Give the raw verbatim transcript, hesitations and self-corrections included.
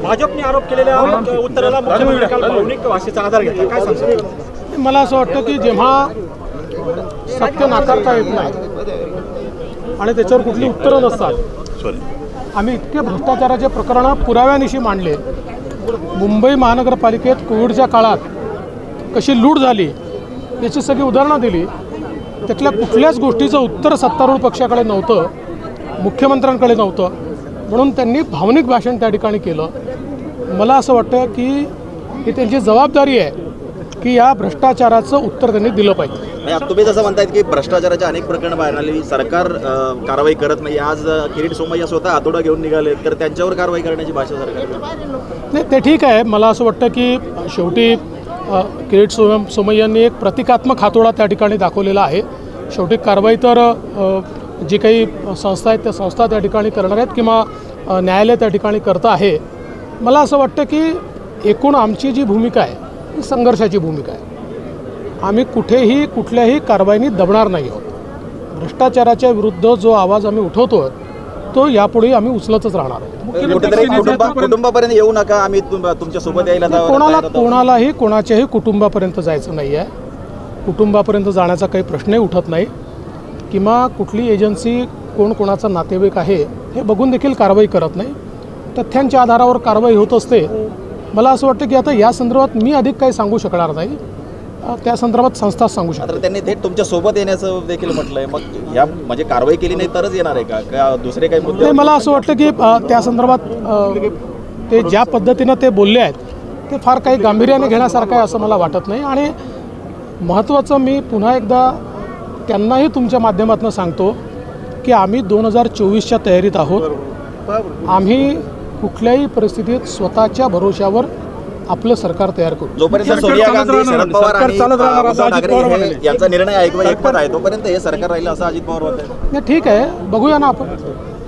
भाजपने आरोप केलेल्या उत्तराला मुख्यमंत्री काल भावनिक भाषेचा आधार घेतला, काय सांगतो? मला असं वाटतं की जेव्हा सत्य नाकारता येत नाही आणि त्याच्यावर कुठली उत्तरं नसतात, आम्ही इतके भ्रष्टाचाराचे प्रकरण पुराव्यानिशी मांडले. मुंबई महानगरपालिकेत कोविडच्या काळात कशी लूट झाली याची सगळी उदाहरणं दिली. त्यातल्या कुठल्याच गोष्टीचं उत्तर सत्तारूढ पक्षाकडे नव्हतं, मुख्यमंत्र्यांकडे नव्हतं, म्हणून त्यांनी भावनिक भाषण त्या ठिकाणी केलं. मला असं वाटतं की ही त्यांची जबाबदारी आहे की या भ्रष्टाचाराचं उत्तर त्यांनी दिलं पाहिजे. तुम्ही जसं म्हणतायत की भ्रष्टाचाराचे अनेक प्रकरण बाहेर आली, सरकार कारवाई करत नाही. आज किरीट सोमय्या स्वतः हातोडा घेऊन निघाले, तर त्यांच्यावर कारवाई करण्याची भाषा सरकार नाही. ते ठीक आहे. मला असं वाटतं की शेवटी किरीट सोम सोमय्यांनी एक प्रतिकात्मक हातोडा त्या ठिकाणी दाखवलेला आहे. शेवटी कारवाई तर जी काही संस्था आहेत त्या संस्था त्या ठिकाणी करणार आहेत किंवा न्यायालय त्या ठिकाणी करतं आहे. मला असं वाटतं की एकूण आमची जी भूमिका आहे ही संघर्षाची भूमिका आहे. आम्ही कुठेही कुठल्याही कारवाईनी दबणार नाही आहोत. भ्रष्टाचाराच्या विरुद्ध जो आवाज आम्ही उठवतो तो यापुढे आम्ही उचलतच राहणार आहोत. कुटुंबापर्यंत येऊ नका, आम्ही तुमच्या सोबत यायला कोणाला कोणालाही कोणाच्याही कुटुंबापर्यंत जायचं नाही आहे. कुटुंबापर्यंत जाण्याचा काही प्रश्नही उठत नाही किंवा कुठली एजन्सी कोण कोणाचा नातेवाईक आहे हे बघून देखील कारवाई करत नाही. तथ्यांच्या आधारावर कारवाई होत असते. मला असं वाटतं की आता या संदर्भात मी अधिक काही सांगू शकणार नाही, त्या संदर्भात संस्था सांगू शकतात. त्यांनी थेट तुमच्या सोबत येण्याचं देखील म्हटलंय. मग या म्हणजे कारवाई केली नाही तरच येणार आहे का, का दुसरे काही मुद्दे? नाही, मला असं वाटतं की त्या संदर्भात ते ज्या पद्धतीनं ते बोलले आहेत ते फार काही गांभीर्याने घेण्यासारखं आहे असं मला वाटत नाही. आणि महत्त्वाचं मी पुन्हा एकदा त्यांनाही तुमच्या माध्यमातून सांगतो की आम्ही दोन हजार चोवीसच्या तयारीत आहोत. आम्ही कुठल्याही परिस्थितीत स्वतःच्या भरोश्यावर आपलं सरकार तयार करू. जोपर्यंत सोनिया गांधी, शरद पवार आणि उद्धव ठाकरे यांचा निर्णय ऐकवा एकमत आहे तोपर्यंत हे सरकार राहील असं अजित पवार म्हणतात. नाही, ठीक आहे, बघूया ना आपण.